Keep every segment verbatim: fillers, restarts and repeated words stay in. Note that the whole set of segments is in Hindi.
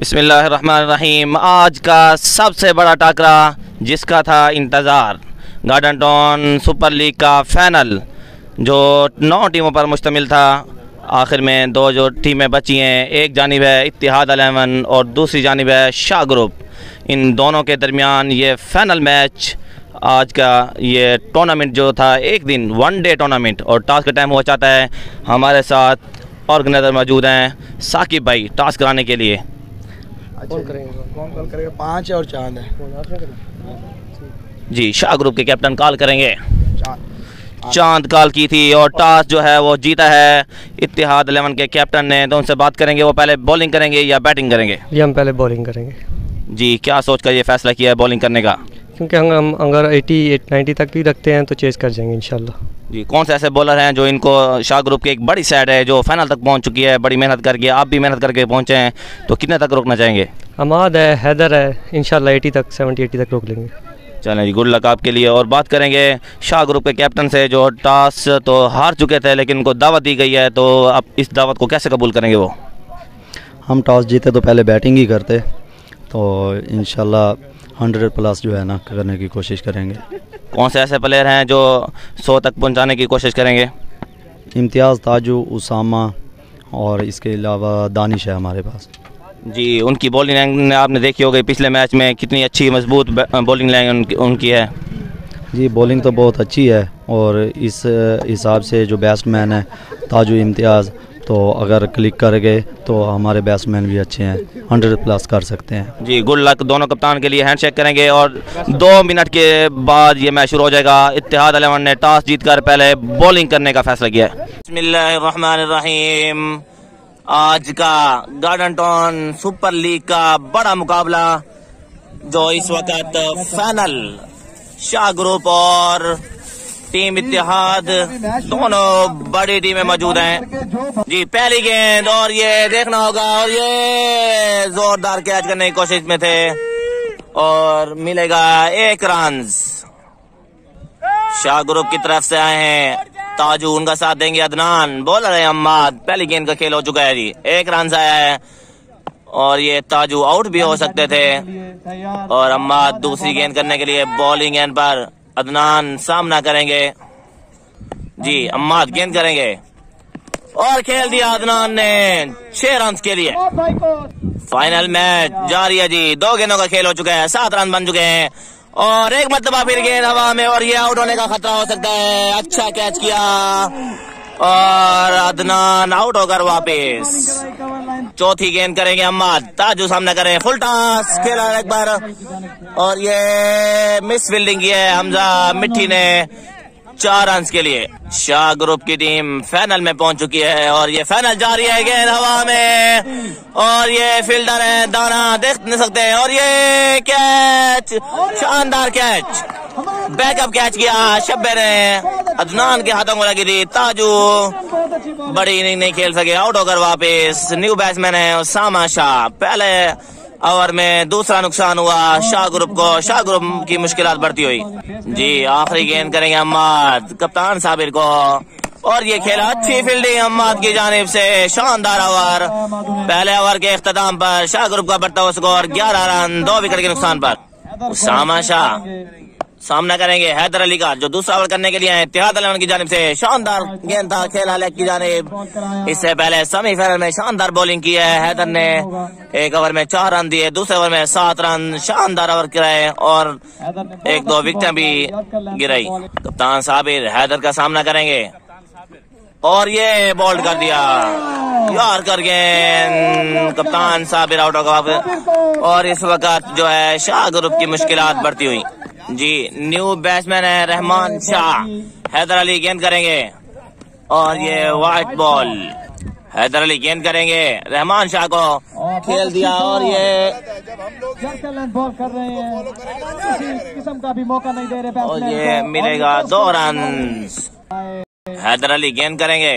बिस्मिल्लाहिर्रहमानिर्रहीम। आज का सबसे बड़ा टाकरा जिसका था इंतज़ार, गार्डन टाउन सुपर लीग का फाइनल जो नौ टीमों पर मुश्तमिल था। आखिर में दो जो टीमें बची हैं, एक जानिब है इत्तिहाद इलेवन और दूसरी जानिब है शाह ग्रुप। इन दोनों के दरमियान ये फाइनल मैच, आज का ये टूर्नामेंट जो था एक दिन वन डे टूर्नामेंट और टास्क का टाइम हो जाता है। हमारे साथ ऑर्गेनाइजर मौजूद हैं साकिब भाई टास्क कराने के लिए। कौन करेंगे? कौन कॉल करेगा? पाँच और चांद है जी। शाह ग्रुप के कैप्टन कॉल करेंगे। चांद चांद कॉल की थी और टॉस जो है वो जीता है इत्तिहाद इलेवन के कैप्टन ने। तो उनसे बात करेंगे, वो पहले बॉलिंग करेंगे या बैटिंग करेंगे? ये हम पहले बॉलिंग करेंगे जी। क्या सोच कर ये फैसला किया है बॉलिंग करने का? क्योंकि हम हम अगर अस्सी नब्बे तक भी रखते हैं तो चेस कर जाएंगे इंशाल्लाह। जी। कौन से ऐसे बॉलर हैं जो इनको, शाह ग्रुप की एक बड़ी साइड है जो फाइनल तक पहुंच चुकी है बड़ी मेहनत करके, आप भी मेहनत करके पहुंचे हैं, तो कितने तक रोकना चाहेंगे? अमाद है, हैदर है, इंशाल्लाह अस्सी तक सत्तर अस्सी तक रोक लेंगे। चलें जी, गुड लक आपके लिए। और बात करेंगे शाह ग्रुप के कैप्टन से जो टॉस तो हार चुके थे लेकिन उनको दावत दी गई है, तो आप इस दावत को कैसे कबूल करेंगे? वो हम टॉस जीते तो पहले बैटिंग ही करते, तो इंशाल्लाह हंड्रेड प्लस जो है ना करने की कोशिश करेंगे। कौन से ऐसे प्लेयर हैं जो सौ तक पहुंचाने की कोशिश करेंगे? इम्तियाज़, ताजू, उसामा और इसके अलावा दानिश है हमारे पास। जी। उनकी बॉलिंग लाइन आपने देखी हो गई पिछले मैच में, कितनी अच्छी मजबूत बॉलिंग लाइन उनकी, उनकी है। जी, बॉलिंग तो बहुत अच्छी है और इस हिसाब से जो बैट्समैन है ताजू, इम्तियाज़, तो अगर क्लिक कर गए तो हमारे बैट्समैन भी अच्छे हैं, हंड्रेड प्लस कर सकते हैं। जी। गुड लक दोनों कप्तान के लिए। हैंडशेक करेंगे और दो मिनट के बाद ये मैच शुरू हो जाएगा। इत्तिहाद इलेवन ने टॉस जीतकर पहले बॉलिंग करने का फैसला किया है। बिस्मिल्लाहिर्रहमानिर्रहीम। आज का गार्डन टाउन सुपर लीग का बड़ा मुकाबला जो इस वक्त फाइनल शाह ग्रुप और टीम इत्तिहाद, दोनों बड़ी टीमें मौजूद हैं। जी। पहली गेंद और ये देखना होगा, और ये जोरदार कैच करने की कोशिश में थे और मिलेगा एक रन। शाह ग्रुप की तरफ से आए हैं ताजू, उनका साथ देंगे अदनान। बॉलर है अम्माद। पहली गेंद का खेल हो चुका है जी, एक रन आया है और ये ताजू आउट भी हो सकते थे। और अम्माद दूसरी गेंद करने के लिए बॉलिंग एंड पर अदनान सामना करेंगे। जी। अम्माद गेंद करेंगे और खेल दिया अदनान ने छह रन के लिए। फाइनल मैच जारी है जी, दो गेंदों का खेल हो चुका है, सात रन बन चुके हैं और एक मरतबा फिर गेंद हवा में और ये आउट होने का खतरा हो सकता है। अच्छा कैच किया और अदनान आउट होकर वापस। चौथी गेंद करेंगे अम्माद, ताजू सामना करें, फुल टॉस खेला एक बार और ये मिस फील्डिंग की है हमजा मिट्टी ने, चार रन के लिए। शाह ग्रुप की टीम फाइनल में पहुंच चुकी है और ये फाइनल जारी है। गेंद हवा में और ये फील्डर है दाना, देख नहीं सकते हैं, और ये कैच, शानदार कैच, बैकअप कैच किया शब्बे ने, अदनान के हाथों को लगी थी। ताजू बड़ी इनिंग नहीं खेल सके, आउट होकर वापस। न्यू बैट्समैन है उसामा शाह। पहले ओवर में दूसरा नुकसान हुआ शाह ग्रुप को, शाह ग्रुप की मुश्किलात बढ़ती हुई। जी। आखिरी गेंद करेंगे अम्माद, कप्तान साबिर को, और ये खेला अच्छी फील्डिंग अम्माद की जानिब से, शानदार ओवर। पहले ओवर के इख्तिताम पर शाह ग्रुप का बढ़ता हुआ स्कोर ग्यारह रन, दो विकेट के नुकसान पर। उसामा शाह सामना करेंगे हैदर अली का जो दूसरा ओवर करने के लिए है इत्तिहाद इलेवन की जानिब से। शानदार गेंद था, खेला लेग की जानिब। इससे पहले सेमीफाइनल में शानदार बॉलिंग की है हैदर ने, एक ओवर में चार रन दिए, दूसरे ओवर में सात रन, शानदार ओवर गिराए और एक दो विकेटें भी गिराई। कप्तान साबिर हैदर का सामना करेंगे और ये बॉल्ड कर दिया यार कर गेंद, कप्तान साबिर आउट होगा और इस वक्त जो है शाह ग्रुप की मुश्किलात बढ़ती हुई। जी। न्यू बैट्समैन है रहमान शाह, हैदर अली गेंद करेंगे और ये वाइट बॉल, हैदर अली गेंद करेंगे, रहमान शाह को खेल दिया और ये बॉल कर रहे हैं, किसी किस्म का भी मौका नहीं दे रहे और ये मिलेगा दो रन। हैदर अली गेंद करेंगे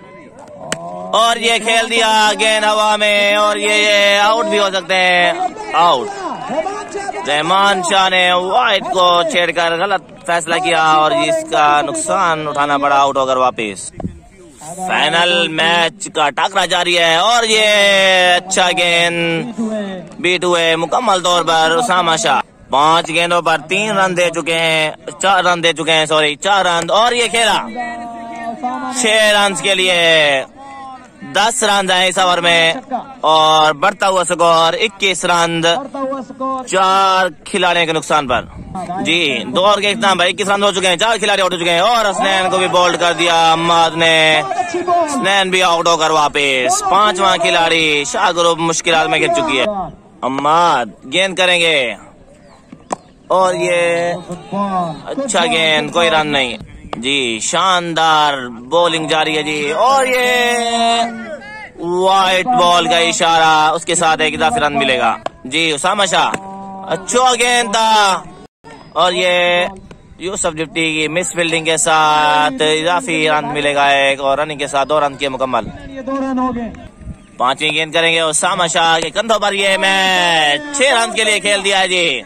और ये खेल दिया गेंद हवा में और ये, ये आउट भी हो सकते हैं, आउट। रहमान शाह ने वाइट को छेड़कर गलत फैसला किया और इसका नुकसान उठाना पड़ा, आउट होकर वापस। फाइनल मैच का टकरा जारी है और ये अच्छा गेंद बीट हुए मुकम्मल तौर पर उसामा शाह। पांच गेंदों पर तीन रन दे चुके हैं, चार रन दे चुके हैं, सॉरी चार रन। और ये खेला छह रन के लिए, दस रन है इस ओवर में और बढ़ता हुआ स्कोर इक्कीस रन चार खिलाड़ियों के नुकसान पर। जी दो ओवर के इख्तिताम पर इक्कीस रन हो चुके हैं, चार खिलाड़ी आउट हो चुके हैं और हसनैन को भी बोल्ड कर दिया अम्माद ने। हसनैन भी आउट होकर वापस। पांचवा खिलाड़ी शाह ग्रुप मुश्किलात में गिर चुकी है। अम्माद गेंद करेंगे और ये अच्छा गेंद, कोई रन नहीं। जी शानदार बॉलिंग जारी है जी और ये वाइट बॉल का इशारा, उसके साथ एक इजाफी रन मिलेगा। जी उसामा शाह अच्छा गेंद था और ये यूसुफ डिप्टी की मिस फील्डिंग के साथ इजाफी रन मिलेगा एक और रनिंग के साथ दो रन किए मुकम्मल। पांचवी गेंद करेंगे उसामा शाह के कंधों पर। ये मैच छह रन के लिए खेल दिया है जी।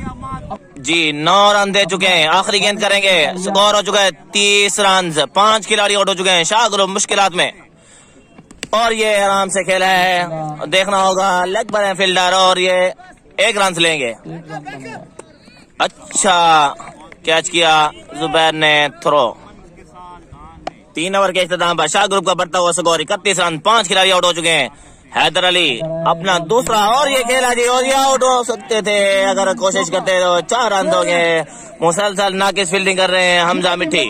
जी नौ रन दे चुके हैं, आखिरी गेंद करेंगे, स्कोर हो चुका है तीस रन। पांच खिलाड़ी आउट हो चुके हैं, शाह ग्रुप मुश्किलात में और ये आराम से खेला है, देखना होगा लेग पर है फील्डर और ये एक रन लेंगे। अच्छा कैच किया जुबैर ने, थ्रो। तीन ओवर के इख्तिताम पर शाह ग्रुप का बढ़ता हुआ स्कोर इकतीस रन, पांच खिलाड़ी आउट हो चुके हैं। हैदर अली अपना दूसरा और ये खेला जी और ये आउट हो सकते थे अगर कोशिश करते तो चार रन हो गए। मुसलसल नाकिस फील्डिंग कर रहे हैं हमजा मिठी।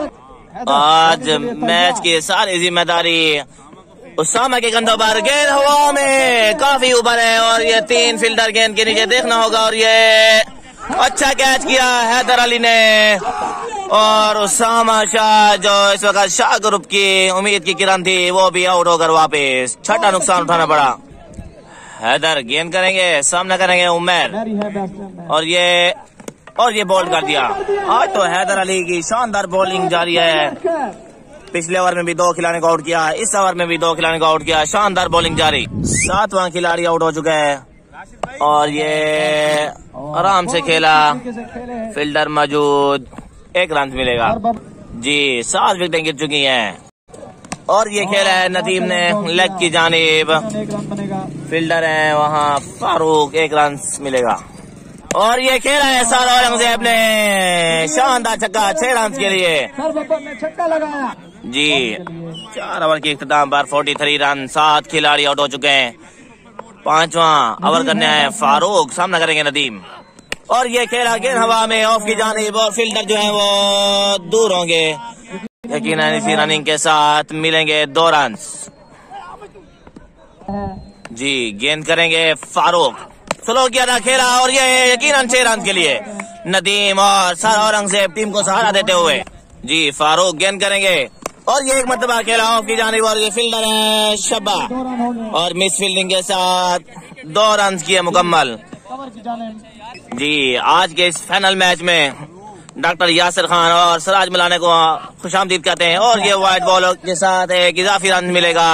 आज मैच की सारी जिम्मेदारी उसामा के कंधों पर। गेंद हवा में काफी ऊपर है और ये तीन फील्डर गेंद के नीचे, देखना होगा। और ये अच्छा कैच किया हैदर अली ने और उसामा शाह जो इस वक्त शाह ग्रुप की उम्मीद की किरण थी वो भी आउट होकर वापस। छठा नुकसान उठाना पड़ा। हैदर गेंद करेंगे, सामना करेंगे उमर और ये और ये बॉल कर दिया। आज तो हैदर अली की शानदार बॉलिंग जारी है। पिछले ओवर में भी दो खिलाड़ियों को आउट किया, इस ओवर में भी दो खिलाड़ियों को आउट किया, शानदार बॉलिंग जारी। सातवां खिलाड़ी आउट हो चुका है और ये आराम से खेला, फील्डर मौजूद, एक रन मिलेगा जी। सात विकेटें गिर चुकी हैं और ये खेला है नदीम ने लेग की जानिब, फील्डर है वहाँ फारूक, एक रन मिलेगा। और ये खेला है सारा औरंगजेब ने, शानदार छक्का, छह रन के लिए छक्का लगाया जी। चार ओवर के इख्तिताम पर तैंतालीस रन, सात खिलाड़ी आउट हो चुके हैं। पांचवा ओवर करने है फारूक, सामना करेंगे नदीम और ये खेला गेंद हवा में ऑफ की जानिब और फील्डर जो है वो दूर होंगे। यकीनन इसी रनिंग के साथ मिलेंगे दो रन जी। गेंद करेंगे फारूक, स्लो किया था खेला और ये यकीनन छह रन के लिए नदीम और सर औरंगजेब टीम को सहारा देते हुए जी। फारूक गेंद करेंगे और ये एक मरतबा खेला ऑफ की जानिब और ये फील्डर है शब्बा और मिस फील्डिंग के साथ दो रन किए मुकम्मल जी। आज के इस फाइनल मैच में डॉक्टर यासिर खान और सिराज मलाने को खुशामदीद कहते हैं और ये वाइट बॉल के साथ एक इजाफी रन मिलेगा।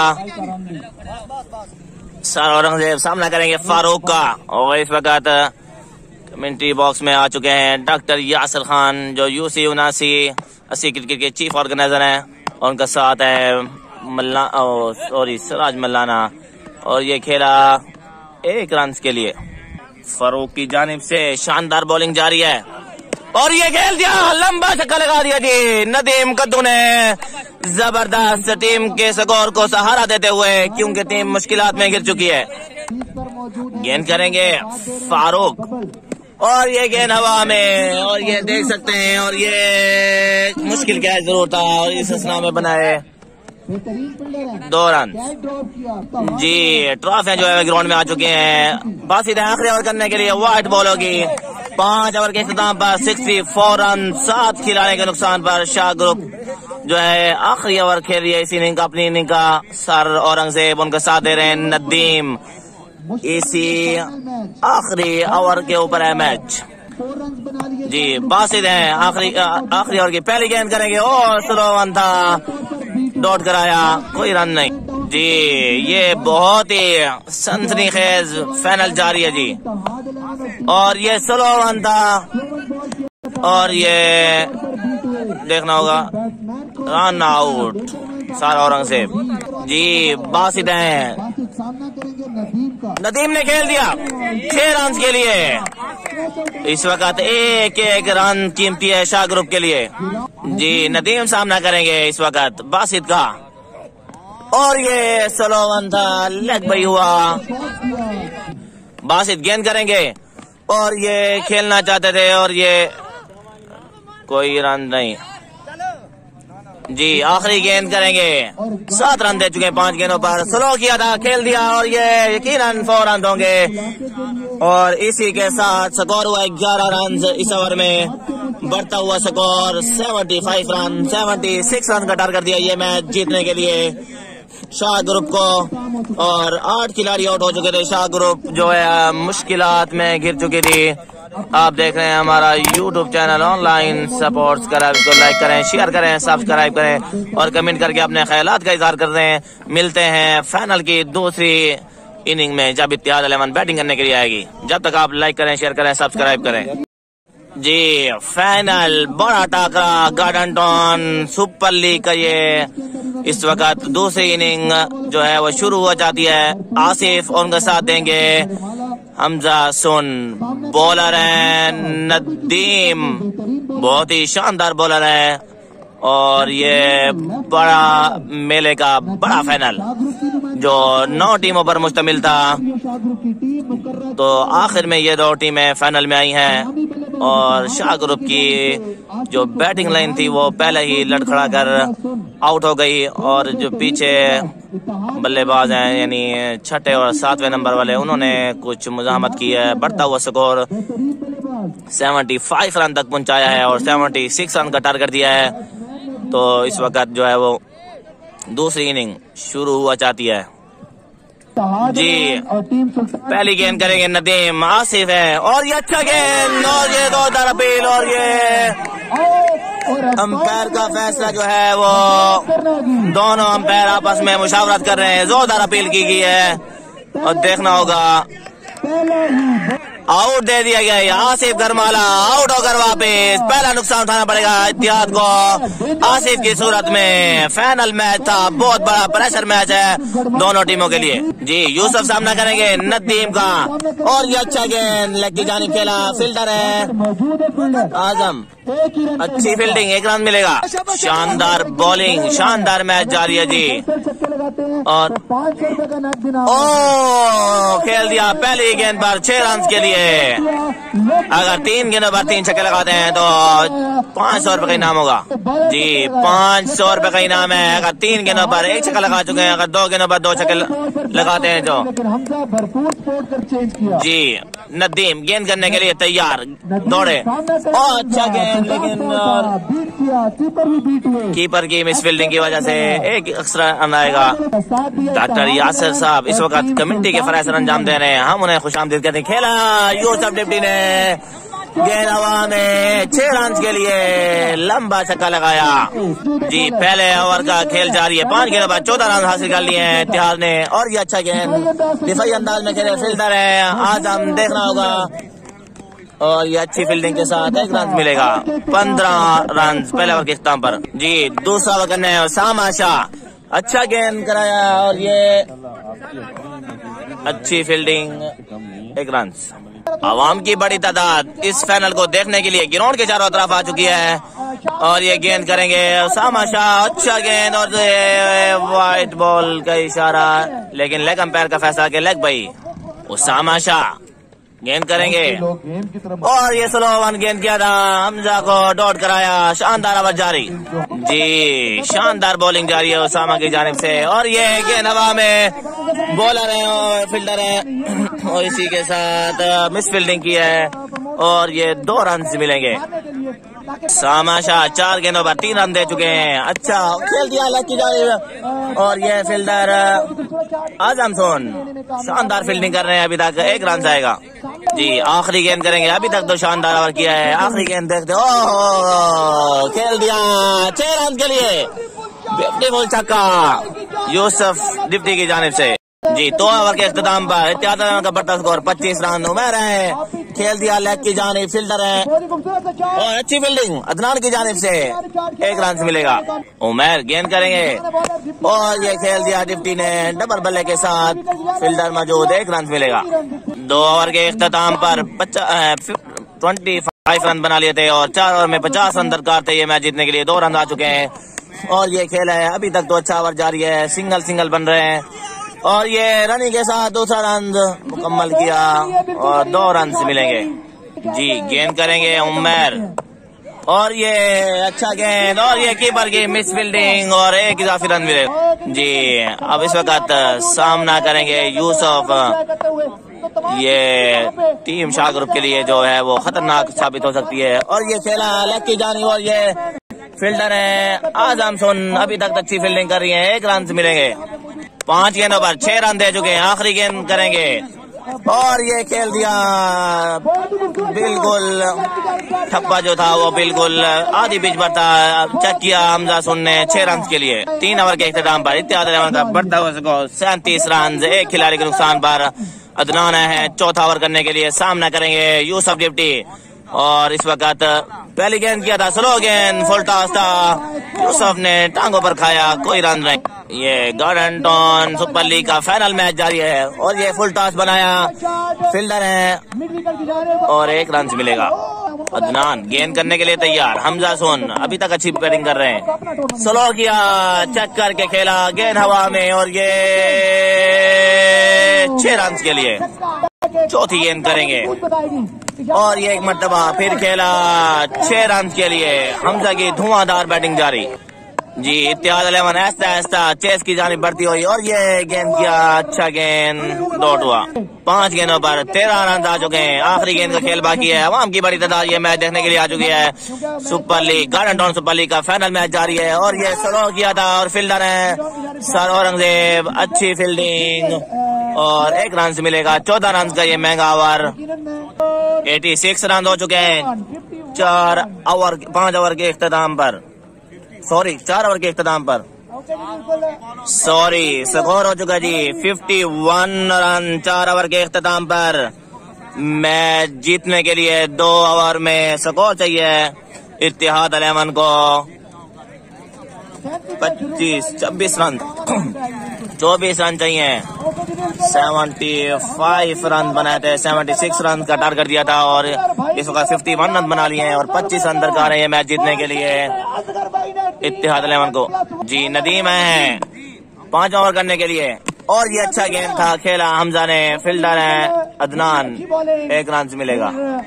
सर औरंगजेब सामना करेंगे फारूक का और इस वक्त कमेंट्री बॉक्स में आ चुके हैं डॉक्टर यासिर खान जो यूसी उनासी अस्सी क्रिकेट के चीफ ऑर्गेनाइजर हैं और उनका साथ है मल्ला सॉरी सिराज मल्लाना और ये खेला एक रन के लिए। फारूक की जानिब से शानदार बॉलिंग जारी है और ये खेल दिया, लंबा छक्का लगा दिया जी नदीम कद्दू ने, जबरदस्त टीम के स्कोर को सहारा देते हुए क्योंकि टीम मुश्किलात में गिर चुकी है। गेंद करेंगे फारूक और ये गेंद हवा में और ये देख सकते हैं और ये मुश्किल कैच जरूर था और इस असना में बनाए दो रन जी। ट्रॉफियां जो है ग्राउंड में आ चुके हैं। बासी आखिरी ओवर करने के लिए वाइट बॉल होगी। पांच ओवर के इख्तिताम पर सिक्सटी फोर रन, सात खिलाड़ियों के नुकसान पर शाह ग्रुप जो है आखिरी ओवर खेल रही है इस इनिंग का, अपनी इनिंग का। सर औरंगजेब उनका साथ दे रहे हैं नदीम। इसी आखिरी ओवर के ऊपर है मैच जी। बासित हैं आखिरी आखिरी ओवर की पहली गेंद करेंगे और स्लो वन था, डॉट कराया, कोई रन नहीं जी। ये बहुत ही सनसनीखेज फाइनल जारी है जी और ये स्लो वन था और ये देखना होगा रन आउट सारा औरंगजेब जी बासित हैं। सामना करेंगे नदीम का। नदीम ने खेल दिया छह रन के लिए। इस वक्त एक एक रन कीमती है शाह ग्रुप के लिए जी। नदीम सामना करेंगे इस वक्त बासित का और ये स्लो वन था, लेग बाई हुआ। बासित गेंद करेंगे और ये खेलना चाहते थे और ये कोई रन नहीं जी। आखिरी गेंद करेंगे, सात रन दे चुके हैं पांच गेंदों पर। स्लो किया था, खेल दिया और ये यकीनन फोर रन होंगे और इसी के साथ स्कोर हुआ ग्यारह रन इस ओवर में। बढ़ता हुआ स्कोर पचहत्तर रन, छिहत्तर रन का टारगेट दिया ये मैच जीतने के लिए शाह ग्रुप को। और आठ खिलाड़ी आउट हो चुके थे। शाह ग्रुप जो है मुश्किलात में घिर चुकी थी। आप देख रहे हैं हमारा यूट्यूब चैनल ऑनलाइन स्पोर्ट्स करा, इसको लाइक करें, शेयर करें, सब्सक्राइब करें और कमेंट करके अपने ख्यालात का इजहार कर रहे हैं। मिलते हैं फाइनल की दूसरी इनिंग में जब इत्तेहाद इलेवन बैटिंग करने के लिए आएगी। जब तक आप लाइक करें, शेयर करें, सब्सक्राइब करें जी। फाइनल बड़ा टाकरा गार्डन टाउन सुपर लीग का ये इस वक्त दूसरी इनिंग जो है वो शुरू हो जाती है। आसिफ उनका साथ देंगे, हमजा सुन बॉलर है, नदीम बहुत ही शानदार बॉलर है और ये बड़ा मेले का बड़ा फाइनल जो नौ टीमों पर मुश्तमिल था। तो आखिर में ये दो टीमें फाइनल में आई हैं और शाह ग्रुप की जो बैटिंग लाइन थी वो पहले ही लड़खड़ा कर आउट हो गई और जो पीछे बल्लेबाज हैं यानी छठे और सातवें नंबर वाले उन्होंने कुछ मुजाहमत की है। बढ़ता हुआ स्कोर पचहत्तर रन तक पहुंचाया है और छिहत्तर रन का टारगेट दिया है। तो इस वक्त जो है वो दूसरी इनिंग शुरू हुआ चाहती है जी। पहली गेंद करेंगे नदीम, आसिफ है और ये अच्छा गेंद और ये दो दर अपील और ये अंपायर का फैसला जो है वो दोनों अंपायर आपस में मुशावरत कर रहे हैं। जोरदार अपील की गई है और देखना होगा। आउट दे दिया गया है। आसिफ गरमाला आउट होकर वापस पहला नुकसान उठाना पड़ेगा इत्तेहाद को। आसिफ की सूरत में फाइनल मैच था, बहुत बड़ा प्रेशर मैच है दोनों टीमों के लिए जी। यूसुफ सामना करेंगे नदीम का और ये अच्छा गेंद लेग की जानिब खेला। फील्डर है आजम, अच्छी फील्डिंग, एक रन मिलेगा। शानदार बॉलिंग, शानदार मैच जारी है जी। और ओ खेल दिया पहली गेंद पर छह रन के लिए। अगर तीन गेंदों पर तीन छक्के लगाते हैं तो पाँच सौ रुपए का इनाम होगा जी। पाँच सौ रुपए का इनाम है अगर तीन गेंदों पर एक छक्का लगा चुके हैं। अगर दो गेंदों पर दो छक्के लगाते हैं तो जी। नदीम गेंद करने के लिए तैयार, दौड़े और अच्छा गेंद, लेकिन कीपर की मिस फील्डिंग की वजह से एक एक्स्ट्रा रन आएगा। डॉक्टर यासिर साहब इस वक्त कमेटी के फराइज अंजाम दे रहे हैं, हम उन्हें खुशामदीद कहते हैं। खेला यूसुफ डिप्टी ने गेंद हवा में छह रन के लिए लंबा छक्का लगाया जी। पहले ओवर का खेल जारी है, पांच गेंदों पर चौदह रन हासिल कर लिए हैं इत्तेहाद ने और ये अच्छा गेंद दिफाई अंदाज में खेले। फील्डर है आजम, देखना होगा और ये अच्छी फील्डिंग के साथ एक रन मिलेगा। पंद्रह रन पहले ओवर के इख्तिताम पर जी। दूसरा ओवर करने सामा शाह, अच्छा गेंद कराया और ये अच्छी फील्डिंग, एक रन। आवाम की बड़ी तादाद इस फाइनल को देखने के लिए ग्राउंड के चारों तरफ आ चुकी है और ये गेंद करेंगे सामा शाह, अच्छा गेंद और व्हाइट बॉल का इशारा, लेकिन लेग अंपायर का फैसला के लेग भाई उसामा शाह गेंद करेंगे और ये स्लो वन गेंद किया था, हमजा को डॉट कराया। शानदार आवाज जारी जी, शानदार बॉलिंग जारी है उसामा की जानिब से और ये गेंद हवा में बॉलर है और फील्डर है और इसी के साथ मिस फील्डिंग की है और ये दो रन मिलेंगे। सामा शाह चार गेंदों पर तीन रन दे चुके हैं, अच्छा खेल दिया लेग की जानिब और ये फील्डर आजम सोन शानदार फील्डिंग कर रहे हैं। अभी तक एक रन आएगा जी। आखिरी गेंद करेंगे, अभी तक तो शानदार ओवर किया है, आखिरी गेंद देखते हो खेल दिया छह रन के लिए ब्यूटीफुल छक्का यूसुफ डिप्टी की जानिब से। जी दो ओवर के इख्तिताम पर इत्तेहाद का बढ़ता स्कोर पच्चीस रन। उमर है खेल दिया लेग की जानिब, फील्डर है और अच्छी फील्डिंग अदनान की जानिब से, एक रन से मिलेगा। उमर गेंद करेंगे और ये खेल दिया डिप्टी ने डबल बल्ले के साथ, फील्डर मौजूद, एक रन से मिलेगा। दो ओवर के इख्तिताम पर ट्वेंटी फाइव रन बना लिए थे और चार ओवर में पचास रन दरकार थे ये मैच जीतने के लिए। दो रन आ चुके हैं और ये खेल है अभी तक तो अच्छा ओवर जारी है, सिंगल सिंगल बन रहे हैं और ये रनिंग के साथ दूसरा रन मुकम्मल किया और दो रन से मिलेंगे। जी गेंद करेंगे उमर और ये अच्छा गेंद और ये कीपर की मिस फील्डिंग और एक इजाफी रन मिलेगा। जी अब इस वक्त सामना करेंगे यूसुफ, ये टीम शाह ग्रुप के लिए जो है वो खतरनाक साबित हो सकती है। और ये खेला लेग की जानी और ये फील्डर है आजम सुन, अभी तक अच्छी फील्डिंग कर रही है, एक रन से मिलेंगे। पांच गेंदों पर छह रन दे चुके हैं, आखिरी गेंद करेंगे और ये खेल दिया बिल्कुल ठप्पा जो था वो बिल्कुल आधी पिच पर था, चेक किया हमजा सुन ने छह रन के लिए। तीन ओवर के इख्तिताम पर इत्तेहाद का बढ़ता हुआ स्कोर सैंतीस रन, एक खिलाड़ी के नुकसान पर अदनान है चौथा ओवर करने के लिए। सामना करेंगे यूसुफ डिप्टी और इस वक्त पहली गेंद किया था स्लो गेंद, फुल टॉस था, यूसुफ ने टांगों पर खाया, कोई रन नहीं। ये गार्डन टाउन सुपर लीग का फाइनल मैच जारी है और ये फुल टॉस बनाया, फील्डर है और एक रन से मिलेगा। अदनान गेंद करने के लिए तैयार, हमजा सोन अभी तक अच्छी बैटिंग कर रहे हैं, स्लो किया, चेक करके खेला, गेंद हवा में और ये छह रन के लिए। चौथी गेंद करेंगे और ये एक मर्तबा फिर खेला, छह रन के लिए। हमजा की धुआंधार बैटिंग जारी। जी इत्तेहाद इलेवन ऐसा ऐसा चेस की जानिब बढ़ती हुई और ये गेंद किया, अच्छा गेंद, डॉट हुआ। पांच गेंदों पर तेरह रन आ चुके हैं, आखिरी गेंद का खेल बाकी है। अवाम की बड़ी तादाद ये मैच देखने के लिए आ चुकी है। Super League Garden Town Super League का फाइनल मैच जारी है और ये स्लो किया था और फील्डर है सर औरंगजेब, अच्छी फील्डिंग और एक रन से मिलेगा। चौदह रन का ये महंगा ओवर, छियासी रन हो चुके हैं चार ओवर पांच ओवर के इख्तिताम पर, सॉरी चार ओवर के इख्तिताम पर, सॉरी स्कोर हो चुका जी इक्यावन रन चार ओवर के इख्तिताम पर। मैच जीतने के लिए दो ओवर में स्कोर चाहिए इत्तेहाद इलेवन को पच्चीस छब्बीस रन चौबीस रन चाहिए। पचहत्तर रन बनाए थे, छिहत्तर रन का टारगेट दिया था और इस वक्त इक्यावन रन बना लिए हैं और पच्चीस रन दरकार है ये मैच जीतने के लिए इत्तेहाद इलेवन को। जी नदीम है पांच ओवर करने के लिए और ये अच्छा गेंद था, खेला हमजा ने, फील्डर है अदनान, एक रन से मिलेगा।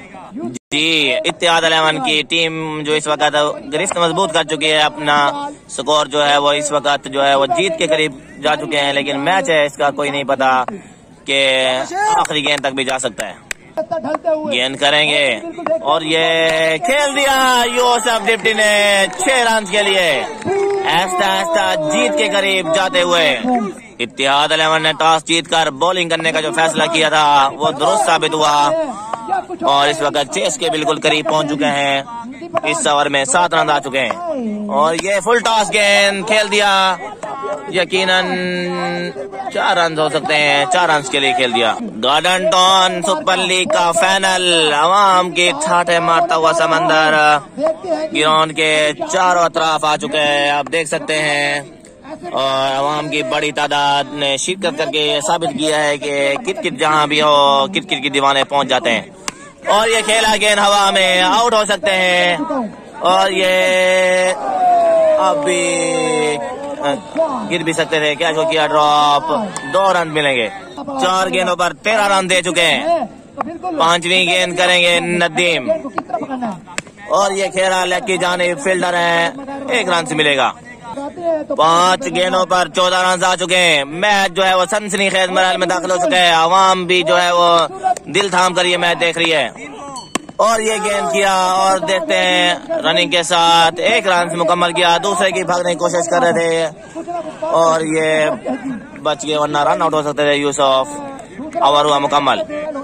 जी इत्तेहाद इलेवन की टीम जो इस वक्त गिरफ्त मजबूत कर चुकी है, अपना स्कोर जो है वो इस वक्त जो है वो जीत के करीब जा चुके हैं, लेकिन मैच है इसका कोई नहीं पता कि आखिरी गेंद तक भी जा सकता है। गेंद करेंगे और ये खेल दिया यूसुफ डिप्टी ने छह रन के लिए, ऐसा ऐसा जीत के करीब जाते हुए। इत्तेहाद इलेवन ने टॉस जीतकर बॉलिंग करने का जो फैसला किया था वो दुरुस्त साबित हुआ और इस वक्त चेस के बिल्कुल करीब पहुंच चुके हैं। इस ओवर में सात रन आ चुके हैं और ये फुल टॉस गेंद खेल दिया, यकीनन चार रन हो सकते हैं, चार रन के लिए खेल दिया। गार्डन टाउन सुपर लीग का फाइनल, अवाम की ठाठे मारता हुआ समंदर ग्राउंड के चारों तरफ आ चुके हैं, आप देख सकते हैं और अवाम की बड़ी तादाद ने शिरकत करके साबित किया है कि क्रिकेट जहां भी हो क्रिकेट की दीवाने पहुंच जाते हैं। और ये खेला गेंद हवा में, आउट हो सकते हैं और ये अभी गिर भी सकते थे, क्या जो किया ड्रॉप, दो रन मिलेंगे। चार गेंदों पर तेरह रन दे चुके हैं, पांचवी गेंद करेंगे नदीम और ये खेला लेग की जानिब, फील्डर है, एक रन से मिलेगा। पांच गेंदों पर चौदह रन आ चुके हैं। मैच जो है वो सनसनीखेज मरहल में दाखिल हो चुका है, अवाम भी जो है वो दिल थाम कर ये मैच देख रही है और ये गेंद किया और देखते हैं रनिंग के साथ एक रन से मुकम्मल किया, दूसरे की भागने की कोशिश कर रहे थे और ये बच गए वरना रन आउट हो सकते थे यूसुफ। ओवर हुआ मुकम्मल।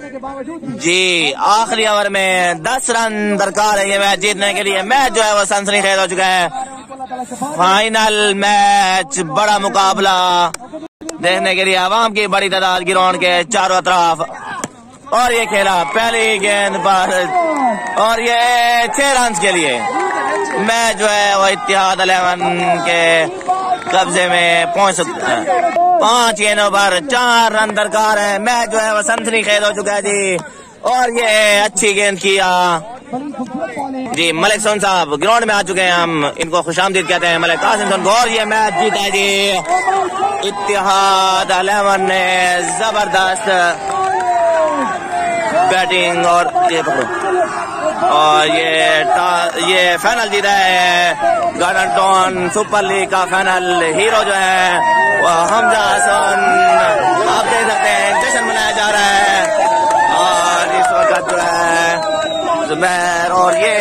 जी आखिरी ओवर में दस रन दरकार है ये मैच जीतने के लिए। मैच जो है वो सनसनीखेज हो चुका है, फाइनल मैच, बड़ा मुकाबला, देखने के लिए आवाम की बड़ी तादाद ग्राउंड के चारों तरफ। और ये खेला पहली गेंद पर और ये छह रन के लिए मैच जो है वो इत्तेहाद इलेवन के कब्जे में पहुंच सकता है। पांच गेंदों पर चार रन दरकार है। मैच जो है वो सनसनी खेल हो चुका है जी। और ये अच्छी गेंद किया जी मलिक सोन साहब ग्राउंड में आ चुके हैं। हम इनको खुशामदीद कहते हैं मलिक कासिम सोन को। और ये मैच जीता है जी इत्तेहाद इलेवन ने। जबरदस्त बैटिंग और ये पकड़ो और ये ये फाइनल जीता है गार्डन टाउन सुपर लीग का फाइनल। हीरो जो है वो हमजा हसन। आप देख सकते हैं जश्न मनाया जा रहा है और इस वक्त जो है जुबैर और ये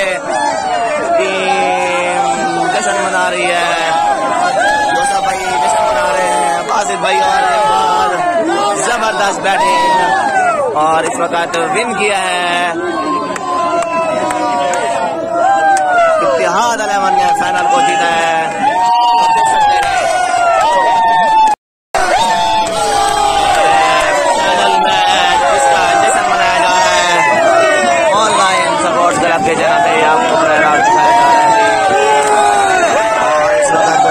टीम जश्न मना रही है। दोस्त भाई जश्न मना रहे हैं बासित भाई और जबरदस्त बैटिंग और इस वक्त विन किया है इत्तेहाद इलेवन ने फाइनल को जीता है। फाइनल मैच जिसका जश्न मनाया जा रहा है ऑनलाइन सपोर्ट क्लब के जरिए से आपको दिखाया जा रहा है और इस वक्त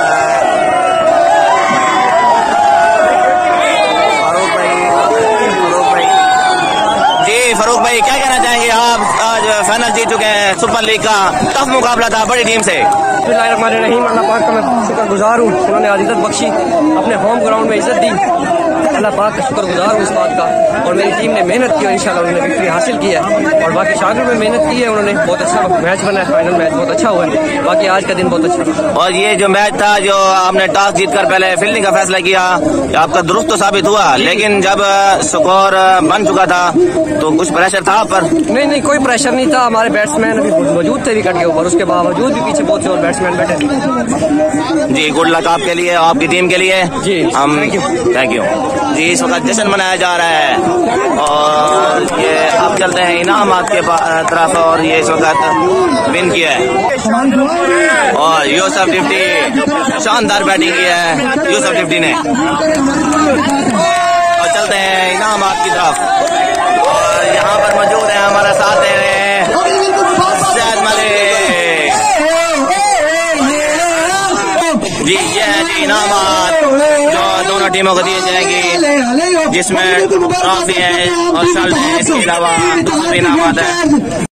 फारूक भाई फारूक भाई जी फारूक भाई क्या कहना चाहेंगे आप? आज फाइनल जीत चुके हैं सुपर लीग का टफ मुकाबला था बड़ी टीम से। बिस्मिल्लाहिर्रहमानिर्रहीम। अल्लाह पाक का मैं शुक्रगुजार हूँ उन्होंने आज इज्जत बख्शी अपने होम ग्राउंड में इज्जत दी। अल्लाह पाक का शुक्रगुजार हूँ इस बात का। और मेरी टीम ने मेहनत की और इंशाल्लाह उन्होंने विक्ट्री हासिल की है। और बाकी शागिर्द में मेहनत की है उन्होंने बहुत अच्छा मैच बना है। फाइनल मैच बहुत अच्छा हुआ है। बाकी आज का दिन बहुत अच्छा था। और ये जो मैच था जो आपने टॉस जीतकर पहले फील्डिंग का फैसला किया आपका दुरुस्त तो साबित हुआ लेकिन जब स्कोर बन चुका था तो कुछ प्रेशर था पर? नहीं नहीं कोई प्रेशर नहीं था। हमारे बैट्समैन अभी मौजूद थे विकेट के ऊपर। उसके बावजूद भी पीछे बहुत से और बैट्समैन बैठे थे। जी गुड लक आपके लिए आपकी टीम के लिए जी। हम थैंक यू जी। इस वक्त जश्न मनाया जा रहा है और ये अब चलते हैं इनामात के तरफ। और ये इस वक्त विन किया है और यूसुफ डिप्टी शानदार बैटिंग की है यूसुफ डिप्टी ने। और चलते हैं इनामात की तरफ और यहाँ पर मौजूद है हमारा साथ दे रहे हैं जैद मलिक जी। ये है जी इनामात जो दोनों टीमों को दिए जाएंगे जिसमें ट्रॉफी है और शर्ट है। इसके अलावा दूसरे इनामात है।